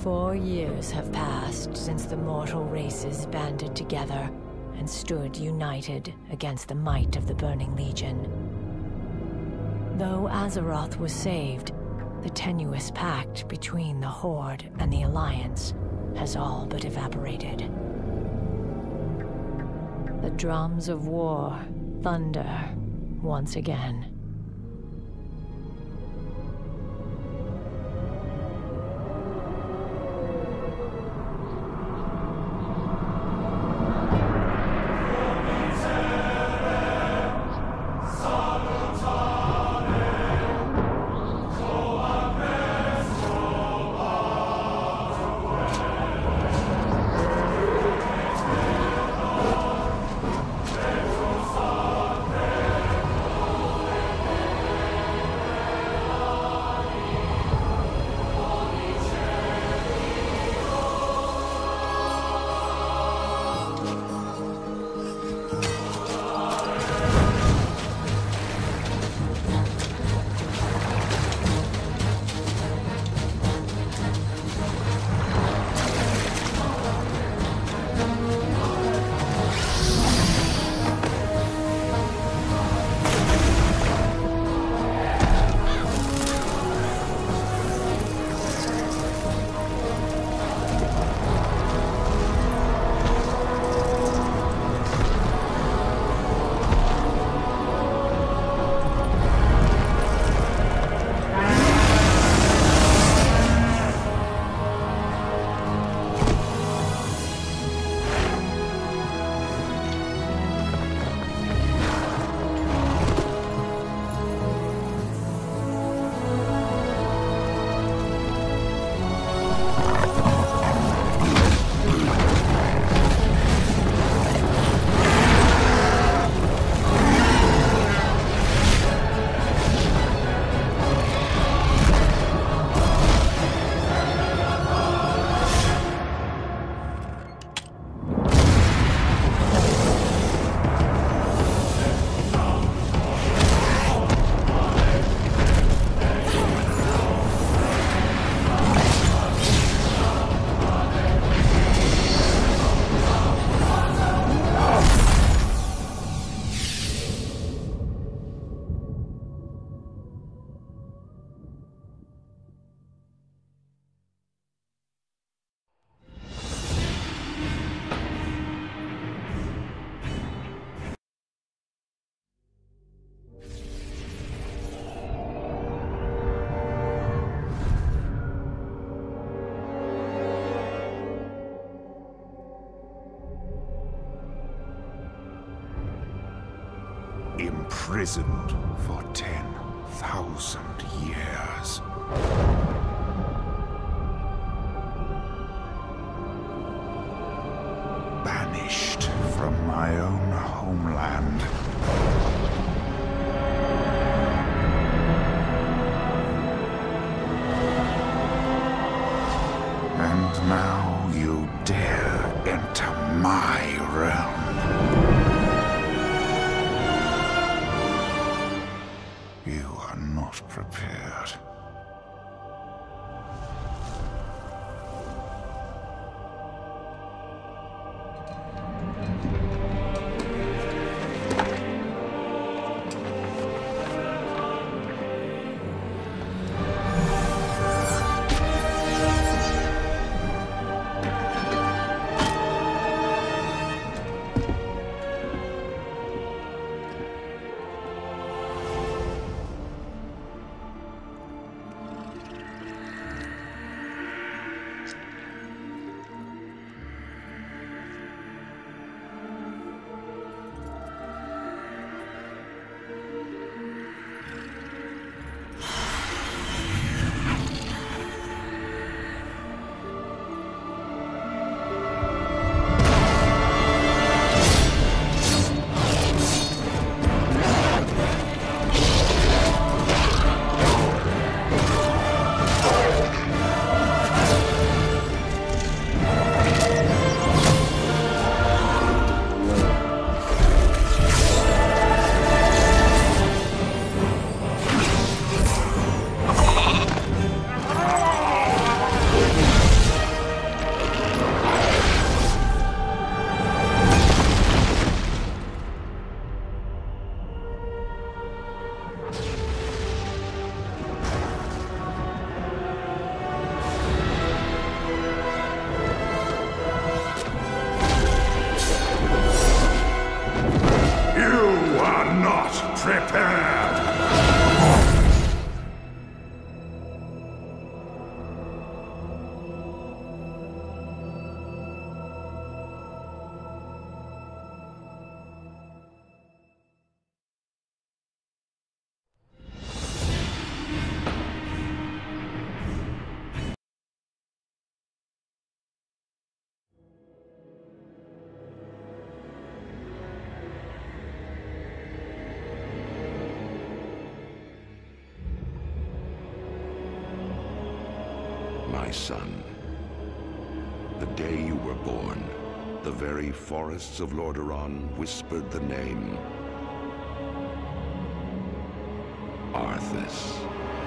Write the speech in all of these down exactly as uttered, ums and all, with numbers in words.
Four years have passed since the mortal races banded together and stood united against the might of the Burning Legion. Though Azeroth was saved, the tenuous pact between the Horde and the Alliance has all but evaporated. The drums of war thunder once again. Imprisoned for ten thousand years. Banished from my own homeland. And now you dare enter my realm. You are not prepared. My son, the day you were born, the very forests of Lordaeron whispered the name Arthas.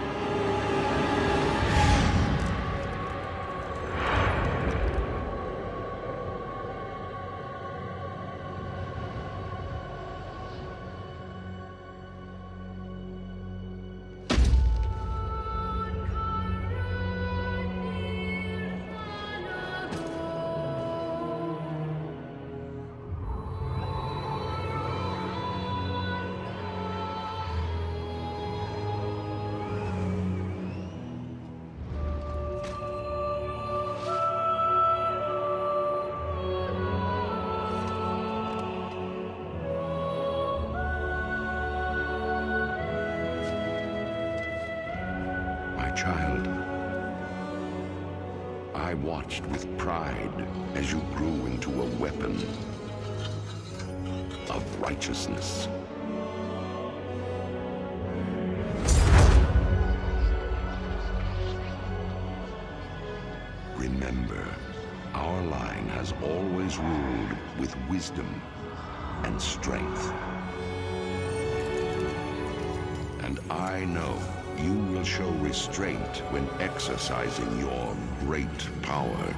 Child, I watched with pride as you grew into a weapon of righteousness. Remember, our line has always ruled with wisdom and strength. And I know you will show restraint when exercising your great power.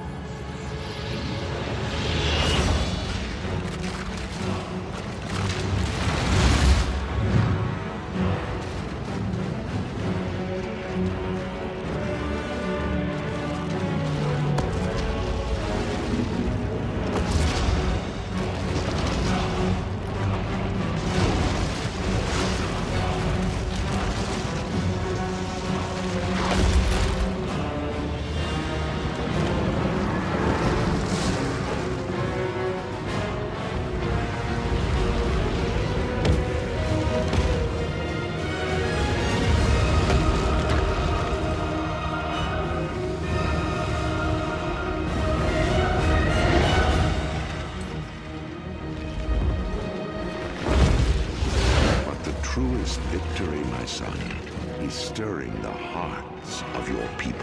Truest victory, my son, is stirring the hearts of your people.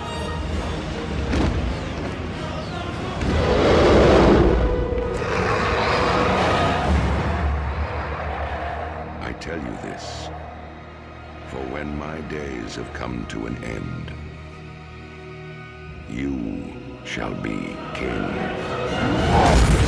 I tell you this, for when my days have come to an end, you shall be king.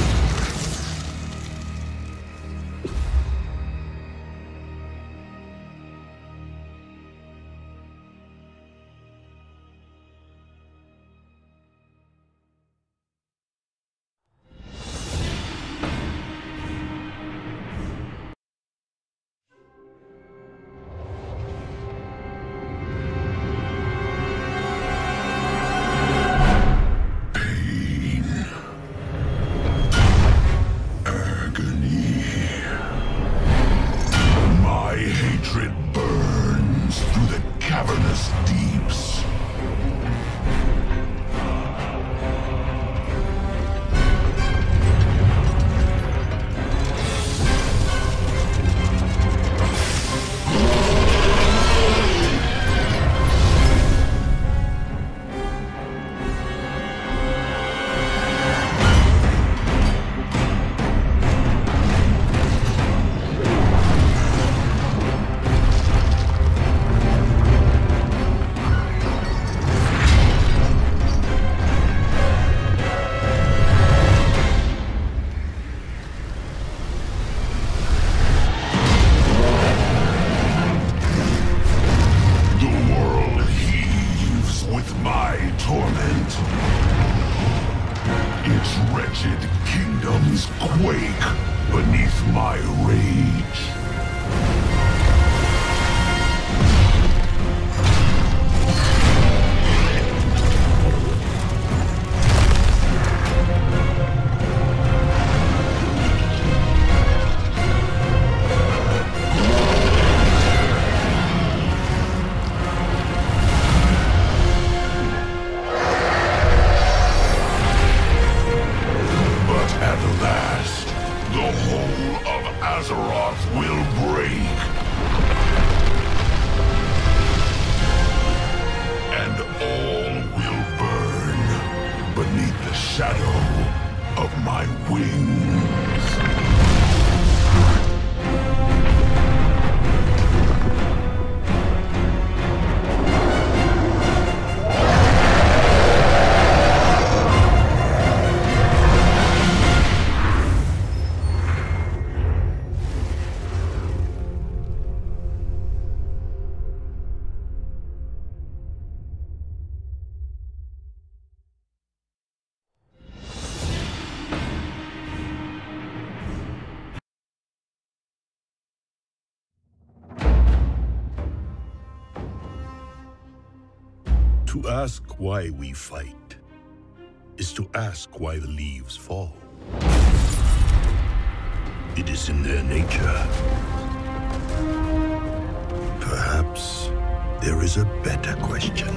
The whole of Azeroth will my wings. To ask why we fight is to ask why the leaves fall. It is in their nature. Perhaps there is a better question.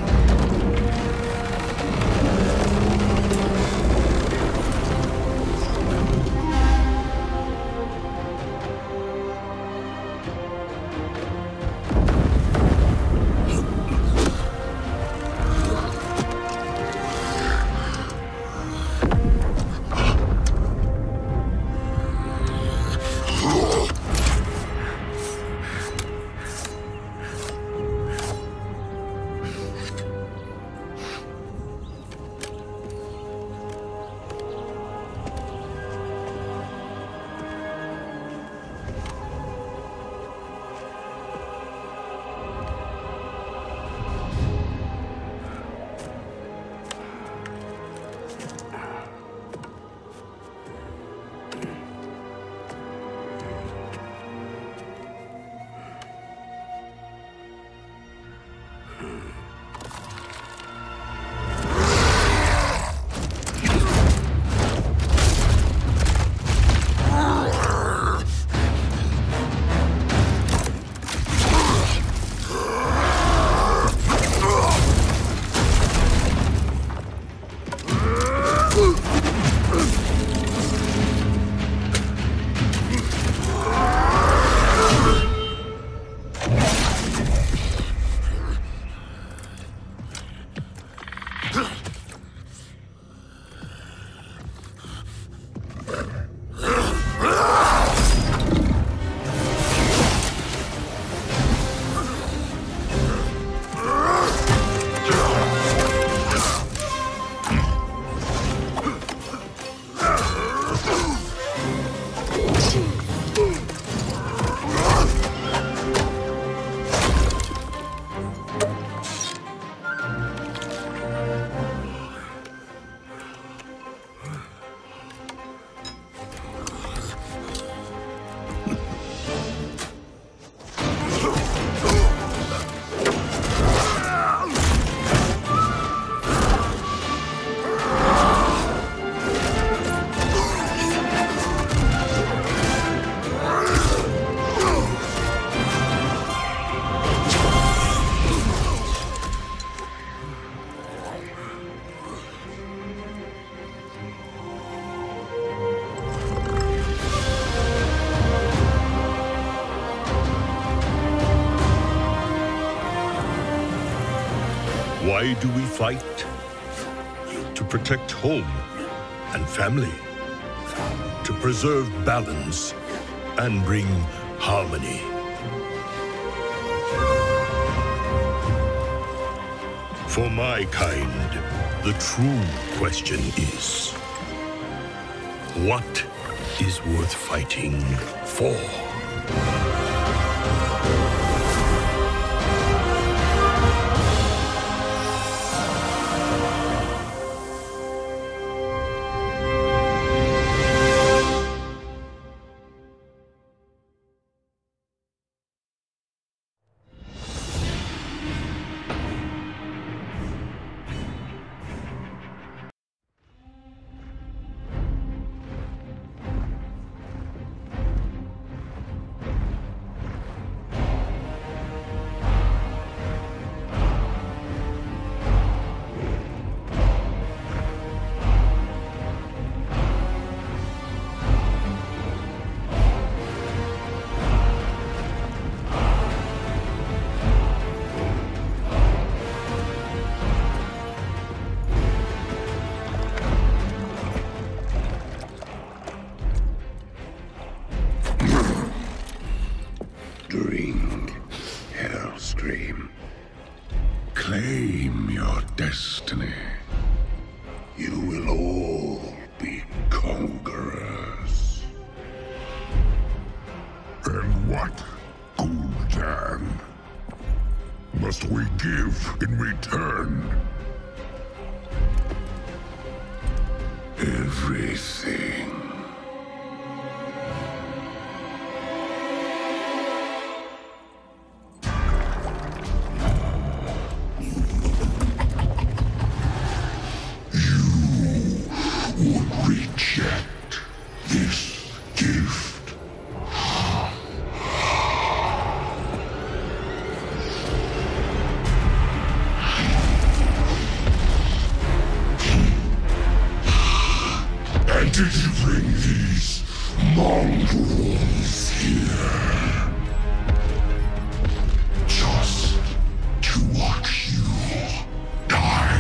Why do we fight? To protect home and family. To preserve balance and bring harmony. For my kind, the true question is, what is worth fighting for? claim your destiny. You will all be conquerors. And what, Gul'dan, must we give in return? Everything. Reject this gift. And did you bring these mongrels here just to watch you die?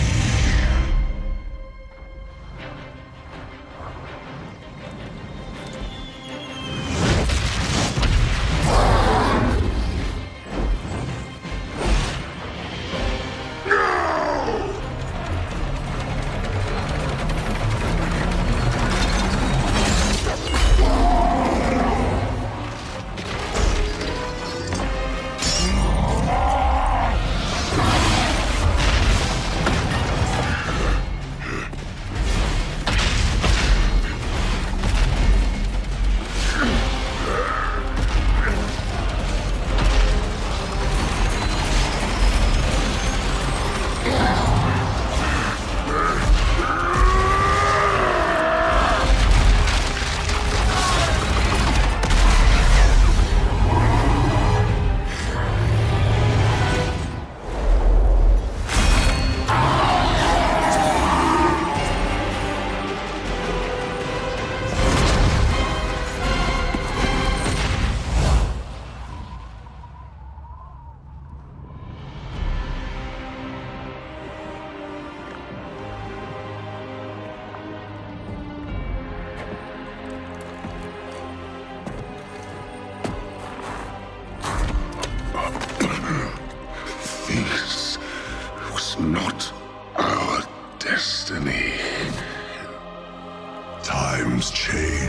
This was not our destiny. Times change.